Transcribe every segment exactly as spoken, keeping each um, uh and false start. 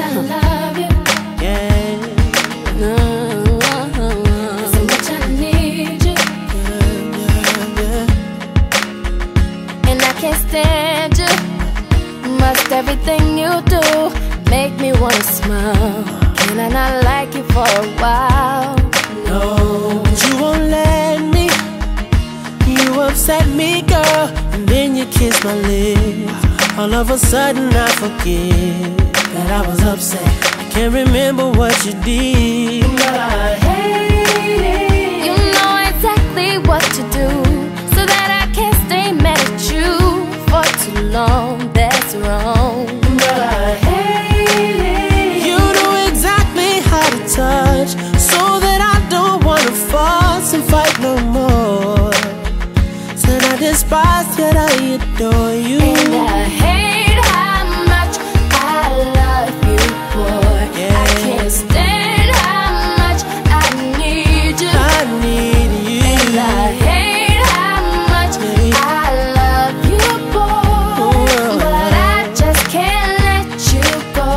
I love you. Yeah. No. There's so much I need you. Yeah, yeah, yeah. And I can't stand you. Must everything you do make me wanna smile. Can I not like you for a while? No, but you won't let me. You upset me, girl, and then you kiss my lips. All of a sudden I forget that I was upset. I can't remember what you did, but I hate it. You know exactly what to do, so that I can't stay mad at you for too long. That's wrong, but I hate it. You know exactly how to touch, so that I don't wanna fuss and fight no more. Said I despise, yet I adore you. and I hate how much I love you, boy. Yeah. I can't stand how much I need you. I need you. And I hate how much I love you, boy. But I just can't let you go.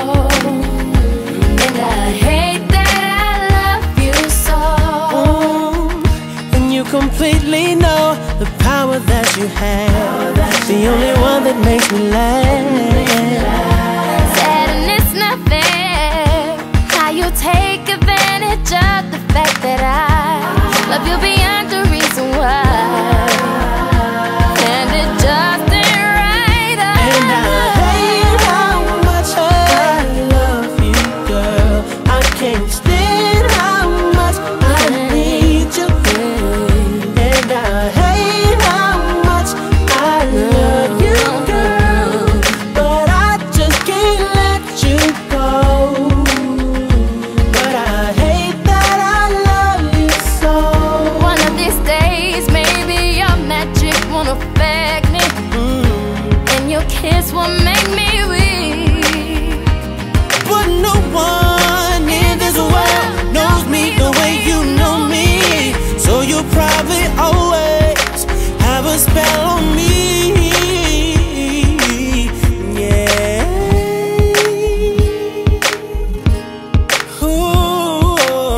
And I hate that I love you so. Mm, and you completely know the power that you have. The only one that makes me laugh. Sad and it's not fair how you take advantage of the fact that I love you beyond the reason why. And it just ain't right. And I hate how much I love you, girl. I can't stand how much I need you. And I hate how much I love you, girl. But I just can't let you go. But I hate that I love you so. One of these days, maybe your magic won't affect me, and your kiss will make me weak. But no one in this world knows me the way you know me. So you probably always have a spell on me. Yeah. Ooh.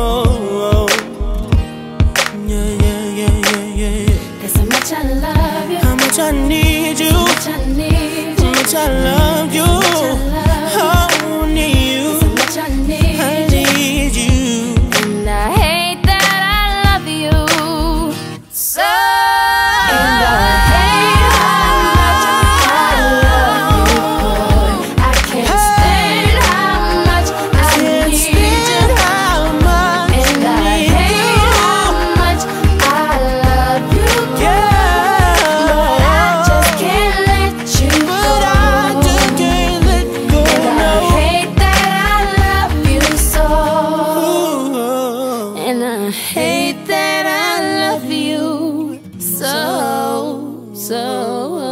Yeah, yeah, yeah, yeah, yeah. There's so much I love you, How much I need you. so much I need How you, much I love you. Oh, need you. so much I need I you. need you. And I hate that I love you so. And I hate how much I love you, boy. I can't stand how much I Can't need stand you. how much And I I need hate how you. much I love you, boy. Yeah. But I just can't let you But I go. just can't let go, And I no. hate that I love you so. Ooh. And I hate that I love you so, so.